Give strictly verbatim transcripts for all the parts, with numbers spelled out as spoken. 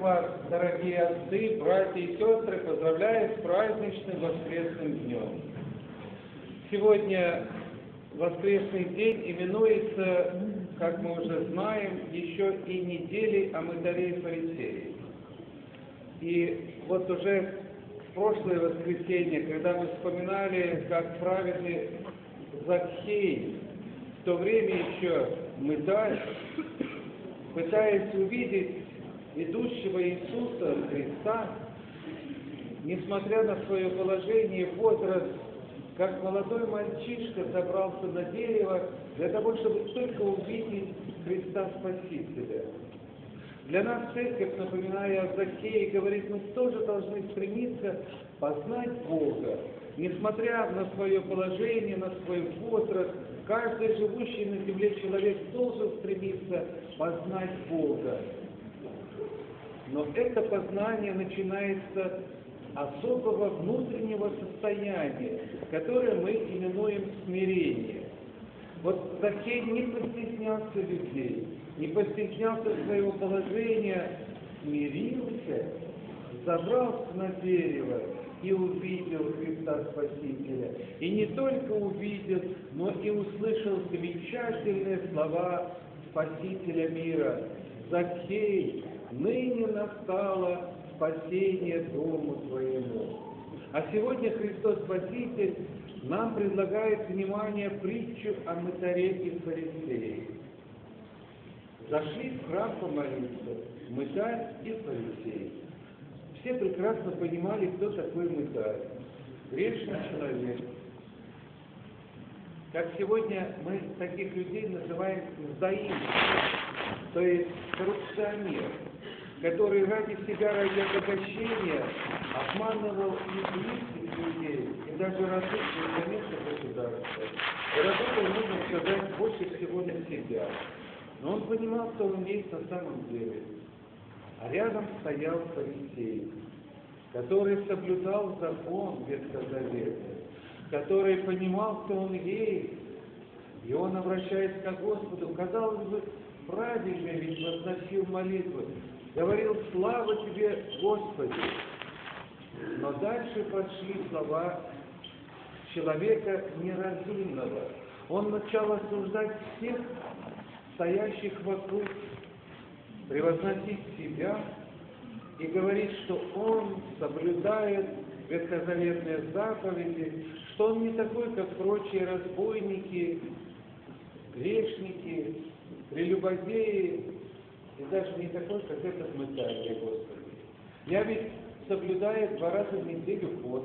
вас, дорогие отцы, братья и сестры, поздравляю с праздничным воскресным днем. Сегодня воскресный день именуется, как мы уже знаем, еще и неделей о мытаре и фарисее. И вот уже в прошлое воскресенье, когда мы вспоминали, как праведный Закхей, в то время еще мытарь, пытаясь увидеть идущего Иисуса Христа, несмотря на свое положение и возраст, как молодой мальчишка забрался на дерево для того, чтобы только увидеть Христа Спасителя. Для нас церковь, напоминая о Закхее, говорит, мы тоже должны стремиться познать Бога. Несмотря на свое положение, на свой возраст, каждый живущий на земле человек должен стремиться познать Бога. Но это познание начинается особого внутреннего состояния, которое мы именуем смирение. Вот Закхей не постеснялся людей, не постеснялся своего положения, смирился, забрался на дерево и увидел Христа Спасителя. И не только увидел, но и услышал замечательные слова Спасителя мира. Закхей, ныне настало спасение дому твоему. А сегодня Христос Спаситель нам предлагает внимание притчу о мытаре и фарисее. Зашли в храм помолиться мытарь и фарисей. Все прекрасно понимали, кто такой мытарь. Грешный человек. Как сегодня мы таких людей называем сдаим, то есть коррупционер, который ради себя, ради обогащения обманывал и близких людей, и даже различных мест государства. И работал, можно сказать, больше всего на себя. Но он понимал, что он есть на самом деле. А рядом стоял фарисей, который соблюдал закон ветхозаветный, который понимал, что он есть, и он, обращаясь к Господу, казалось бы, правильно ведь возносил молитву, говорил: «Слава Тебе, Господи!» Но дальше пошли слова человека неразумного. Он начал осуждать всех стоящих вокруг, превозносить себя и говорить, что он соблюдает ветхозаветные заповеди, что он не такой, как прочие разбойники, грешники, прелюбодеи, и даже не такой, как этот мытарь, Господи. Я ведь соблюдаю два раза в неделю пост.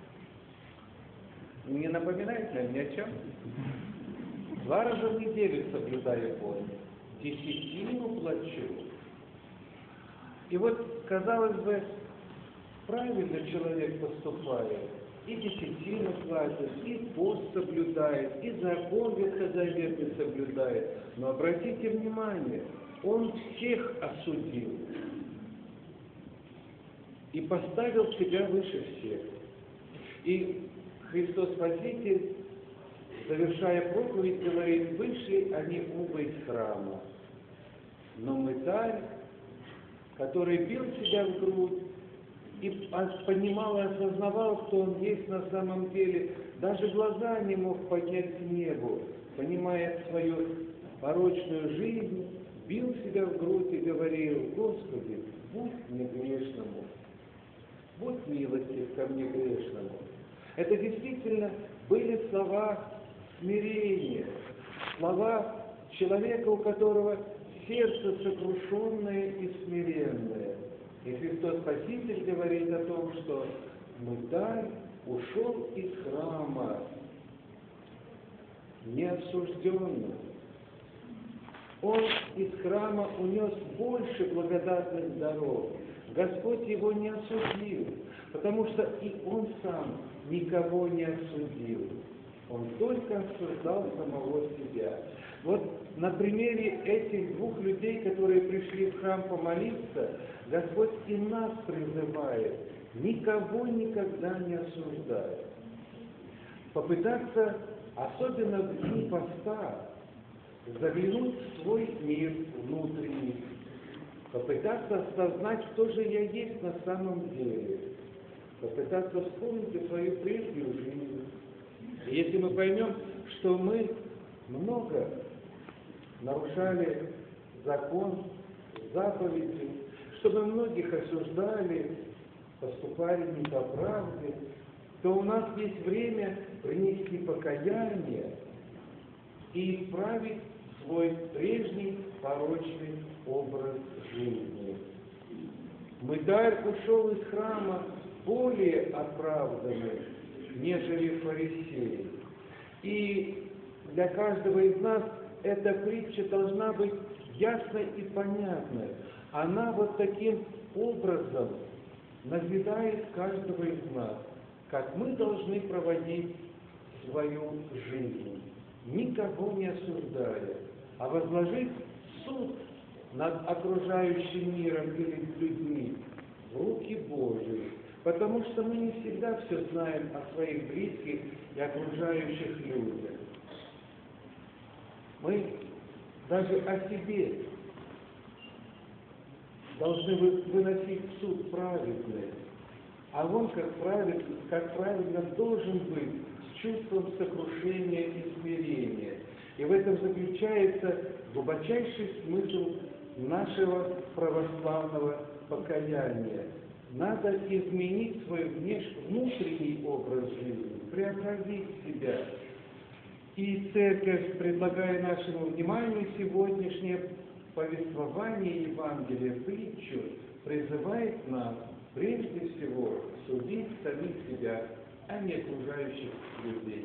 Не напоминает ли мне о чем? Два раза в неделю соблюдаю пост. Десятину плачу. И вот, казалось бы, правильно человек поступает. И десятину платит, и пост соблюдает, и закон ветхозаветный соблюдает. Но обратите внимание, он всех осудил и поставил себя выше всех. И Христос Спаситель, завершая проповедь, говорит: вышли они оба из храма. Но мытарь, который бил себя в грудь и понимал и осознавал, что он есть на самом деле, даже глаза не мог поднять к небу, понимая свою порочную жизнь, бил себя в грудь и говорил: Господи, будь мне грешному, будь милостив ко мне грешному. Это действительно были слова смирения, слова человека, у которого сердце сокрушенное и смиренное. И Христос Спаситель говорит о том, что мытарь ушел из храма неосужденным. Он из храма унес больше благодатных даров. Господь его не осудил, потому что и он сам никого не осудил. Он только осуждал самого себя. Вот на примере этих двух людей, которые пришли в храм помолиться, Господь и нас призывает никого никогда не осуждать. Попытаться, особенно в дни поста, заглянуть в свой мир внутренний, попытаться осознать, кто же я есть на самом деле, попытаться вспомнить свою прежнюю жизнь. И если мы поймем, что мы много нарушали закон, заповеди, что мы многих осуждали, поступали не по правде, то у нас есть время принести покаяние и исправить свой прежний порочный образ жизни. Мытарь ушел из храма более оправданный, нежели фарисей. И для каждого из нас эта притча должна быть ясной и понятной. Она вот таким образом назидает каждого из нас, как мы должны проводить свою жизнь, никого не осуждая, а возложить суд над окружающим миром или людьми в руки Божьи, потому что мы не всегда все знаем о своих близких и окружающих людях. Мы даже о себе должны выносить суд праведный, а он, как правильно, как правильно, должен быть с чувством сокрушения и смирения. И в этом заключается глубочайший смысл нашего православного покаяния. Надо изменить свой внутренний образ жизни, преобразить себя. И Церковь, предлагая нашему вниманию сегодняшнее повествование Евангелия, притчу, призывает нас прежде всего судить самих себя, а не окружающих людей.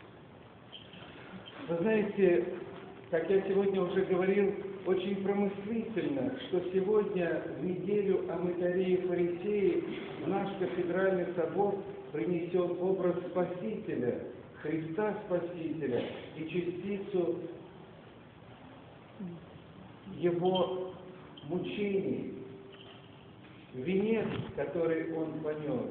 Вы знаете, как я сегодня уже говорил, очень промыслительно, что сегодня в неделю о мытаре и фарисее наш кафедральный собор принесет образ Спасителя, Христа Спасителя и частицу Его мучений, венец, который Он понес,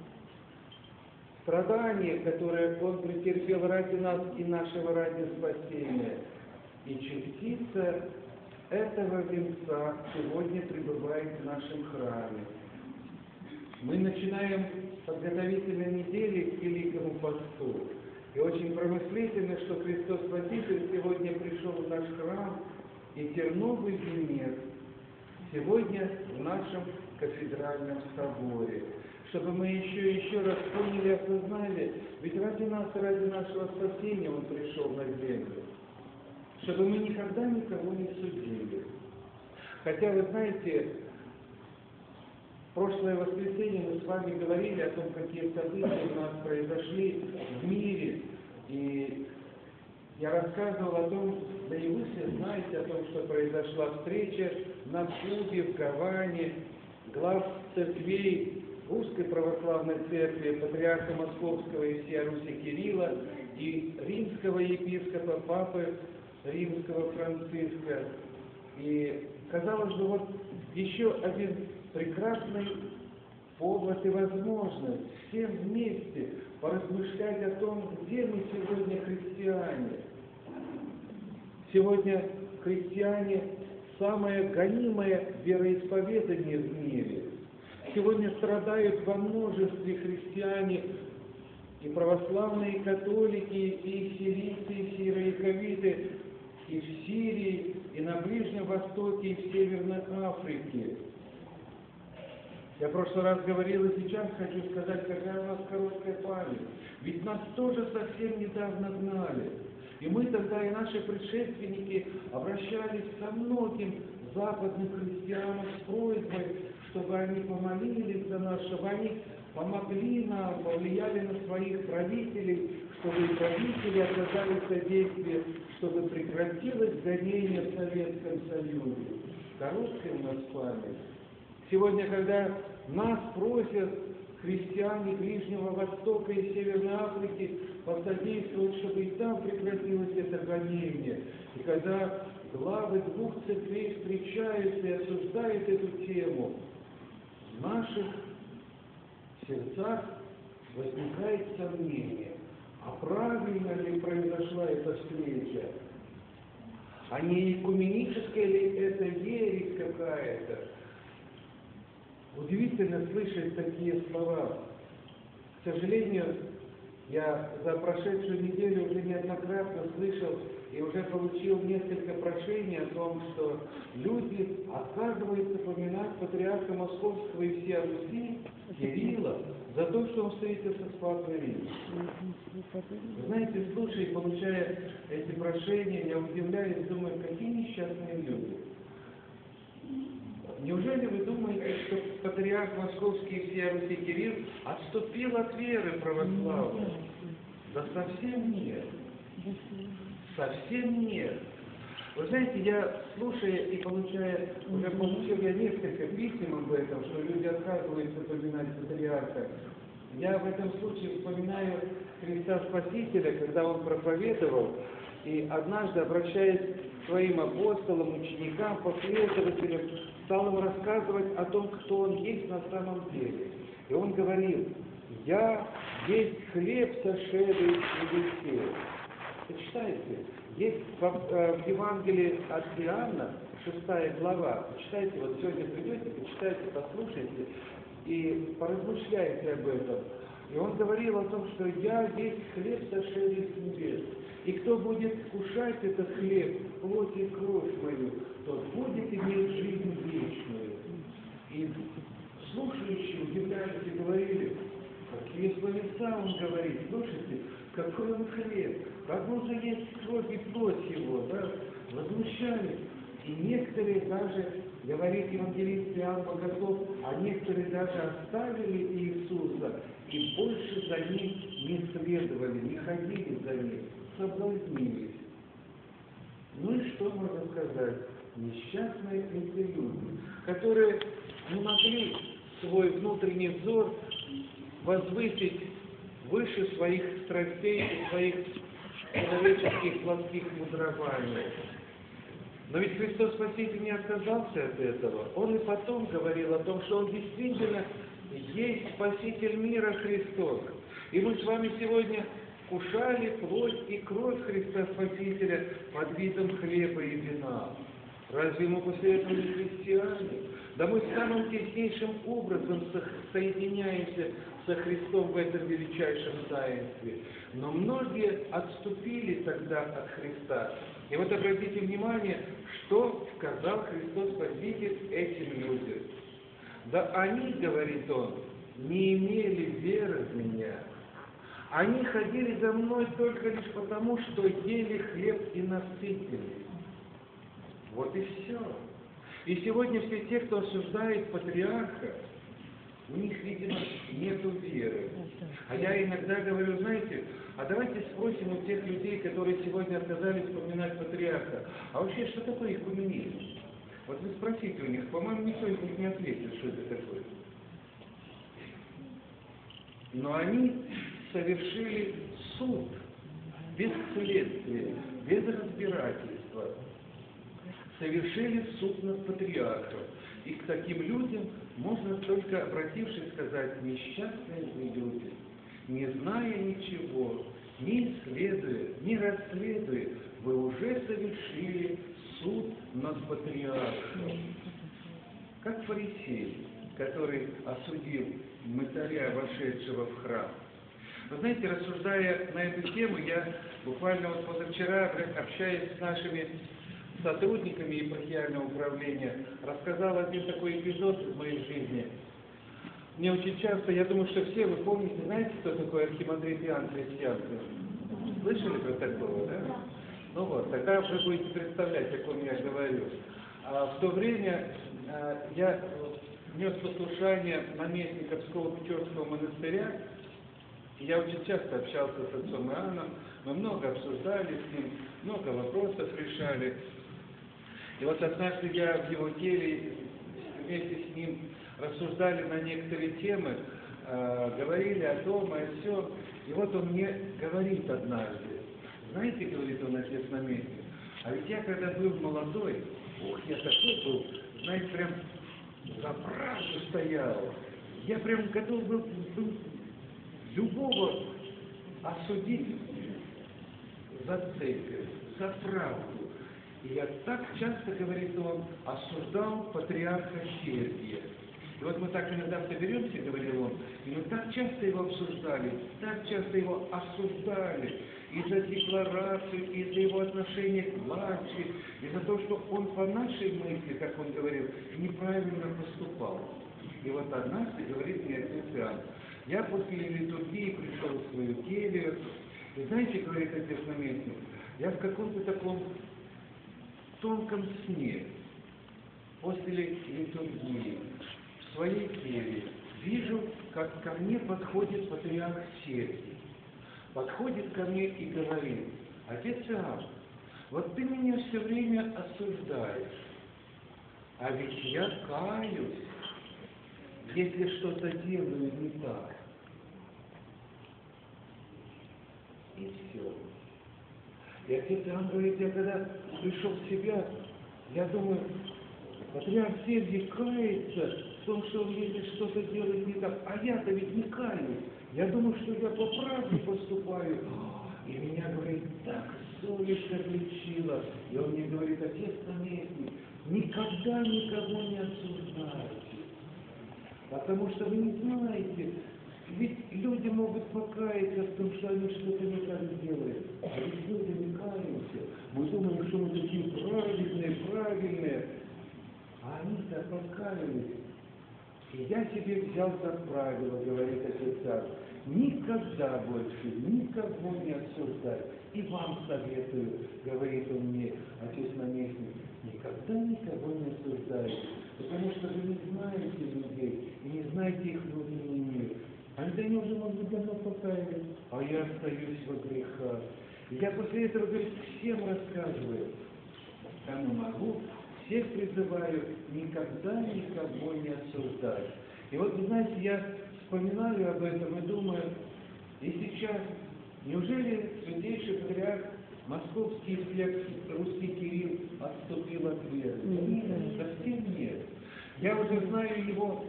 страдания, которые Он претерпел ради нас и нашего ради спасения, и частица этого венца сегодня пребывает в нашем храме. Мы начинаем подготовительные недели к Великому Посту. И очень промыслительно, что Христос Спаситель сегодня пришел в наш храм, и терновый венец сегодня в нашем кафедральном соборе. Чтобы мы еще и еще раз поняли и осознали, ведь ради нас и ради нашего спасения Он пришел на землю. Чтобы мы никогда никого не судили. Хотя, вы знаете, в прошлое воскресенье мы с вами говорили о том, какие события у нас произошли в мире. И я рассказывал о том, да и вы все знаете о том, что произошла встреча на Кубе, в Гаване, глав церквей Русской Православной Церкви, патриарха Московского и всея Руси Кирилла и римского епископа, папы Римского Франциска. И, казалось бы, вот еще один прекрасный повод и возможность всем вместе поразмышлять о том, где мы сегодня христиане. Сегодня христиане – самое гонимое вероисповедание в мире. Сегодня страдают во множестве христиане, и православные, и католики, и сирийцы, и сирояковиты, и в Сирии, и на Ближнем Востоке, и в Северной Африке. Я в прошлый раз говорил, и сейчас хочу сказать, какая у нас короткая память. Ведь нас тоже совсем недавно гнали. И мы тогда, и наши предшественники, обращались ко многим западным христианам с просьбой, чтобы они помолились за нас, чтобы они помогли нам, повлияли на своих правителей, чтобы и правители оказали содействие, чтобы прекратилось гонение в Советском Союзе. Короткая у нас память. Сегодня, когда нас просят христиане Ближнего Востока и Северной Африки посодействовать, чтобы и там прекратилось это гонение, и когда главы двух церквей встречаются и обсуждают эту тему, в наших сердцах возникает сомнение, а правильно ли произошла эта встреча, а не экуменическая ли это ересь какая-то, удивительно слышать такие слова. К сожалению, я за прошедшую неделю уже неоднократно слышал и уже получил несколько прошений о том, что люди отказываются поминать патриарха Московского и всея Руси Кирилла за то, что он встретился с Папой Римом. Вы знаете, слушая и получая эти прошения, я удивляюсь, думаю, какие несчастные люди. Неужели вы думаете, что патриарх Московский и всея Руси Кирилл отступил от веры православной? Да совсем нет. Совсем нет. Вы знаете, я, слушая и получая, уже получил я несколько писем об этом, что люди отказываются поминать патриарха. Я в этом случае вспоминаю Христа Спасителя, когда он проповедовал, и однажды, обращаясь к своим апостолам, ученикам, последователям, стал им рассказывать о том, кто он есть на самом деле. И он говорил: «Я есть хлеб, сошедший с небес». Почитайте, есть в, в Евангелии от Иоанна, шестая глава, почитайте, вот сегодня придете, почитайте, послушайте и поразмышляйте об этом. И он говорил о том, что «я есть хлеб, сошедший с небес, и кто будет кушать этот хлеб, плоть и кровь мою, тот будет иметь жизнь вечную». И слушающие удивлялись и говорили: какие словеса он говорит, слушайте, какой он хлеб, как можно есть кровь и плоть его, да? Возмущались. И некоторые даже, говорит евангелист Иоанн Богослов, а некоторые даже оставили Иисуса и больше за ним не следовали, не ходили за ним, соблазнились. Ну и что можно сказать? Несчастные эти люди, которые не могли свой внутренний взор возвысить выше своих страстей и своих человеческих плотских мудрований. Но ведь Христос Спаситель не отказался от этого. Он и потом говорил о том, что Он действительно есть Спаситель мира Христос. И мы с вами сегодня кушали плоть и кровь Христа Спасителя под видом хлеба и вина. Разве ему после этого не христиане? Да мы самым теснейшим образом соединяемся со Христом в этом величайшем таинстве. Но многие отступили тогда от Христа. И вот обратите внимание, что сказал Христос Спаситель этим людям. Да они, говорит Он, не имели веры в Меня. Они ходили за Мной только лишь потому, что ели хлеб и насытились. Вот и все. И сегодня все те, кто осуждает патриарха, у них, видимо, нету веры. А я иногда говорю, знаете, а давайте спросим у тех людей, которые сегодня отказались вспоминать патриарха, а вообще, что такое экуменизм? Вот вы спросите у них, по-моему, никто из них не ответит, что это такое. Но они совершили суд без следствия, без разбирательства. Совершили суд над патриархом. И к таким людям можно только, обратившись, сказать: несчастные вы люди, не зная ничего, не исследуя, не расследуя, вы уже совершили суд над патриархом. Как фарисей, который осудил мытаря, вошедшего в храм. Вы знаете, рассуждая на эту тему, я буквально вот позавчера, общаясь с нашими сотрудниками епархиального управления, рассказал один такой эпизод из моей жизни. Мне очень часто, я думаю, что все вы помните, знаете, кто такой архимандрит Иоанн Христианский? Слышали про такого, да? Ну вот, тогда вы будете представлять, о ком я говорю. А в то время а, я нес послушание наместника Псково-Печорского монастыря, и я очень часто общался с отцом Иоанном, мы много обсуждали с ним, много вопросов решали. И вот однажды я в его теле вместе с ним рассуждали на некоторые темы, э, говорили о том, о сём. И вот он мне говорит однажды, знаете, говорит он, отец наместник, а ведь я когда был молодой, ух, я такой был, знаете, прям за правду стоял. Я прям готов был, был любого осудить за церковь, за правду. И я так часто, говорит он, осуждал патриарха Сергия. И вот мы так иногда соберемся, говорил он, и мы так часто его обсуждали, так часто его осуждали и за декларацию, и за его отношение к власти, и за то, что он по нашей мысли, как он говорил, неправильно поступал. И вот однажды говорит мне отец Иоанн, я после литургии пришел в свою келью, и знаете, говорит отец наместник, я в каком-то таком тонком сне, после литургии, в своей келье, вижу, как ко мне подходит патриарх Сергий. Подходит ко мне и говорит, отец Иоанн, вот ты меня все время осуждаешь, а ведь я каюсь, если что-то делаю не так. И все. И отец Иоанн говорит, я когда пришел в себя, я думаю, патриарх Сергий кается в том, что он если что-то делает не так, а я-то ведь не каюсь. Я думаю, что я по правде поступаю. И меня, говорит, так совесть обличила. И он мне говорит, отец наместник, никогда никого не осуждайте. Потому что вы не знаете, ведь люди могут покаяться в том, что они что-то не так делают. А ведь люди не каются. Мы думаем, что мы такие правильные, правильные. А они-то покаялись. И я себе взял за правило, говорит отец Иоанн, никогда больше никого не осуждать. И вам советую, говорит он мне, отец наместник, никогда никого не осуждайте, потому что вы не знаете людей и не знаете их внутренний мир. Они уже, может быть, давно покаялись, а я остаюсь во грехах. И я после этого, говорит, всем рассказываю, кому могу, всех призываю никогда никого не осуждать. И вот, вы знаете, я вспоминаю об этом и думаю, и сейчас, неужели святейший патриарх Московский всех русский Кирилл отступил от веры? Нет, совсем нет. Я уже знаю его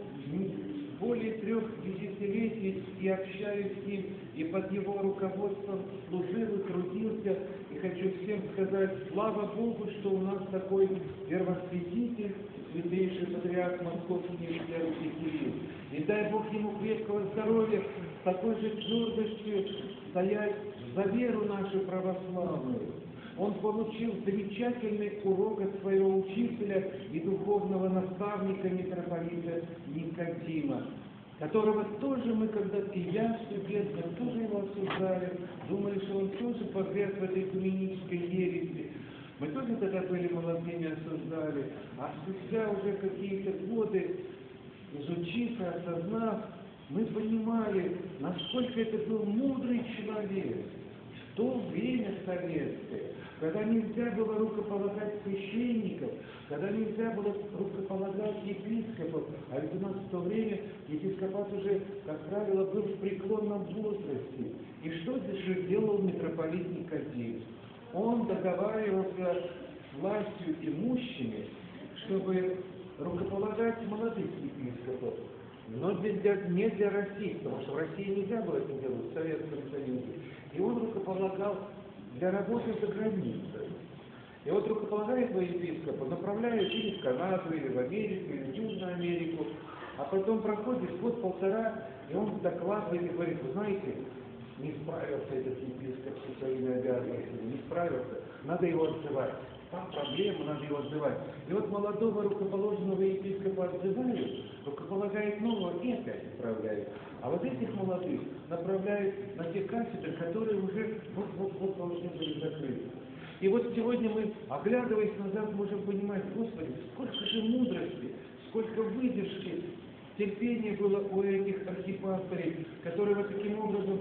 более трех десятилетий и общаюсь с ним, и под его руководством служил и трудился. И хочу всем сказать, слава Богу, что у нас такой первосвятитель, святейший патриарх Московский всея Руси Кирилл. И дай Бог ему крепкого здоровья, с такой же твердостью стоять за веру нашу православную. Он получил замечательный урок от своего учителя и духовного наставника митрополита Никодима, которого тоже мы когда-то, и я, студентно, тоже его осуждали, думали, что он тоже погряз в этой экуменической ереси. Мы тоже тогда были молодыми, осуждали, а спустя уже какие-то годы, изучив и осознав, мы понимали, насколько это был мудрый человек. В то время советское, когда нельзя было рукополагать священников, когда нельзя было рукополагать епископов, а ведь у нас в то время епископат уже, как правило, был в преклонном возрасте. И что же делал митрополит Никодим? Он договаривался с властью имущими, чтобы рукополагать молодых епископов, но для, не для России, потому что в России нельзя было это делать, в Советском Союзе. И он рукополагал для работы за границей. И вот рукополагает его епископа, направляет или в Канаду, или в Америку, или в Южную Америку, а потом проходит год-полтора, и он докладывает и говорит, вы знаете, не справился этот епископ со своими обязанностями, не справился, надо его отзывать. Там проблема, надо его отзывать. И вот молодого рукоположенного епископа отзывают, рукополагает нового и опять отправляют. А вот этих молодых направляют на те кафедры, которые уже вот-вот-вот должны были закрыться. И вот сегодня мы, оглядываясь назад, можем понимать, Господи, сколько же мудрости, сколько выдержки, терпения было у этих архипастырей, которые вот таким образом,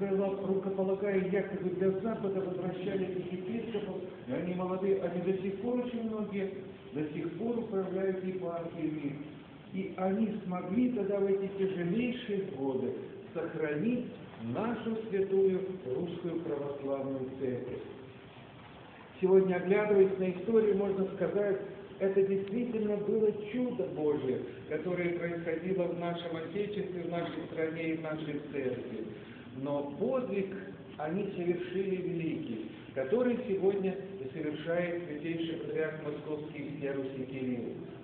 рукополагая якобы для Запада, возвращали этих епископов, и они молодые, они до сих пор очень многие, до сих пор управляют епархиями. И они смогли тогда в эти тяжелейшие годы сохранить нашу святую русскую православную церковь. Сегодня, оглядываясь на историю, можно сказать, это действительно было чудо Божие, которое происходило в нашем Отечестве, в нашей стране и в нашей церкви. Но подвиг они совершили великий, который сегодня и совершает святейший патриарх Московский всея Руси Кирилл.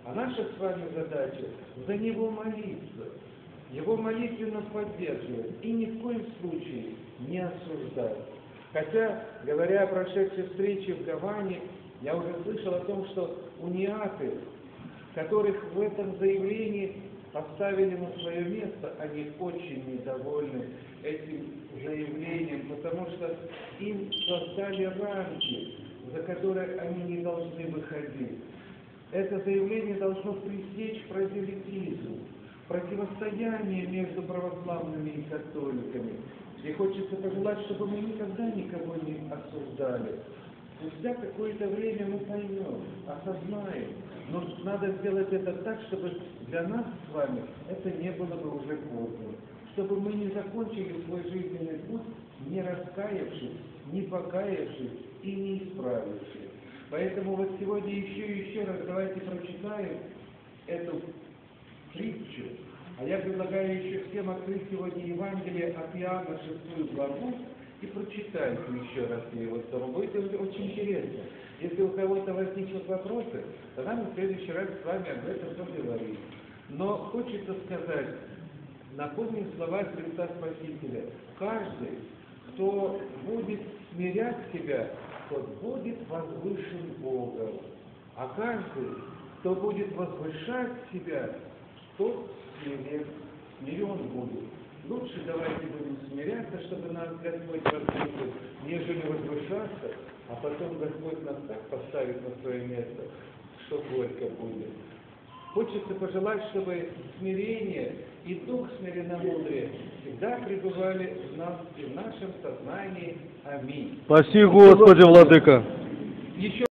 А наша с вами задача за него молиться, его молитвенно поддерживать и ни в коем случае не осуждать. Хотя, говоря о прошедшей встрече в Гаване, я уже слышал о том, что униаты, которых в этом заявлении поставили на свое место, они очень недовольны этим заявлением, потому что им создали рамки, за которые они не должны выходить. Это заявление должно пресечь прозелитизм, противостояние между православными и католиками. И хочется пожелать, чтобы мы никогда никого не осуждали. Спустя какое-то время мы поймем, осознаем, но надо сделать это так, чтобы для нас с вами это не было бы уже поздно. Чтобы мы не закончили свой жизненный путь, не раскаявшись, не покаявшись и не исправившись. Поэтому вот сегодня еще и еще раз давайте прочитаем эту притчу. А я предлагаю еще всем открыть сегодня Евангелие от Иоанна, шестую главу, и прочитайте еще раз его самому. Будет очень интересно. Если у кого-то возникнут вопросы, тогда мы в следующий раз с вами об этом поговорим. Но хочется сказать, напомним слова Христа Спасителя. Каждый, кто будет смирять себя, тот будет возвышен Богом. А каждый, кто будет возвышать себя, тот смирен, смирен будет. Лучше давайте будем смиряться, чтобы нас Господь возвысил, нежели возвышаться, а потом Господь нас так поставит на свое место, что горько будет. Хочется пожелать, чтобы смирение и дух смиренномудрия всегда пребывали в нас и в нашем сознании. Аминь. Спаси, Господи, Владыка! Еще